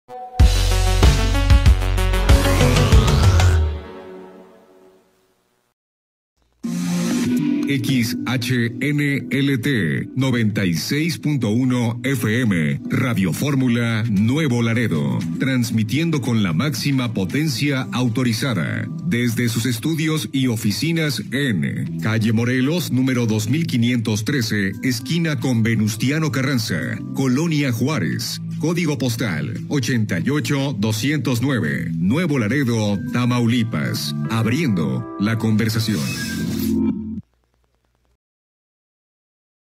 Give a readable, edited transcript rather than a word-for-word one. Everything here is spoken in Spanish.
XHNLT 96.1 FM, Radio Fórmula Nuevo Laredo, transmitiendo con la máxima potencia autorizada, desde sus estudios y oficinas en Calle Morelos, número 2513, esquina con Venustiano Carranza, Colonia Juárez, código postal 88209, Nuevo Laredo, Tamaulipas, abriendo la conversación.